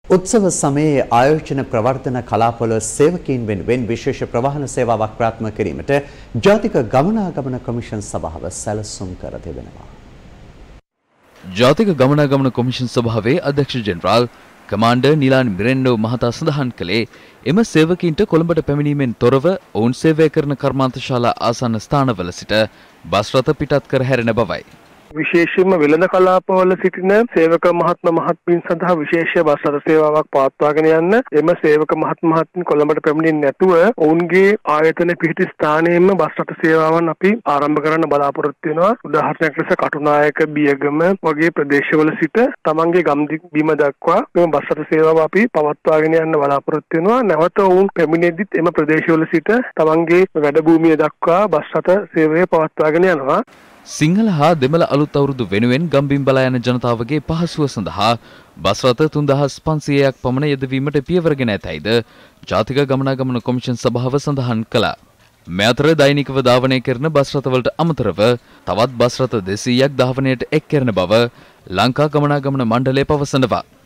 උත්සව සමයේ ආයෝජන ප්‍රවර්ධන කලාපවල සේවකීන් වෙනුවෙන් විශේෂ ප්‍රවාහන සේවාවක් ප්‍රාත්මක කිරීමට ජාතික ගමනාගමන කොමිෂන් සභාව සැලසුම් කර තිබෙනවා. ජාතික ගමනාගමන කොමිෂන් සභාවේ අධ්‍යක්ෂ ජෙනරාල් කමාන්ඩර් නිලාන් මිරෙන්ඩෝ මහතා සඳහන් කළේ එම සේවකීන්ට කොළඹට පැමිණීමෙන් තොරව ඔවුන් සේවය කරන කර්මාන්තශාලා ආසන්න ස්ථානවල සිට බස් රථ පිටත් කර හැරෙන බවයි. විශේෂයෙන්ම වෙළඳ කලාපවල සිටින සේවක මහත්ම මහත්මීන් සඳහා විශේෂ බස් රථ සේවාවක් පවත්වාගෙන යන්න එම සේවක මහත්ම මහත්මීන් කොළඹට පැමිණෙන්නේ නැතුව ඔවුන්ගේ ආයතන පිහිටි ස්ථානයෙන්ම බස් රථ සේවාවන් අපි ආරම්භ කරන්න බලාපොරොත්තු වෙනවා. උදාහරණයක් ලෙස කටුනායක බියගම වගේ ප්‍රදේශවල සිට තමන්ගේ ගම්දික් බිම දක්වා මෙම බස් රථ සේවාව අපි පවත්වාගෙන යන්න බලාපොරොත්තු වෙනවා. නැවත ඔවුන් පැමිණෙද්දිත් එම ප්‍රදේශවල සිට තමන්ගේ වැඩ භූමිය දක්වා බස් රථ සේවය පවත්වාගෙන යනවා. සිංහල හා දෙමළ අලුත් අවුරුදු වෙනුවෙන් ගම්බිම් බලා යන ජනතාවගේ පහසුව සඳහා බස් රථ 3500ක් පමණ යෙදවීමට පියවරගෙන ඇතැයිද ජාතික ගමනාගමන කොමිෂන් සභාව සඳහන් කළා. මේ අතර දෛනිකව ධාවනය කරන බස් රථවලට අමතරව තවත් බස් රථ 200ක් ධාවනයට එක් කරන බව ලංකා ගමනාගමන මණ්ඩලය පවසනවා.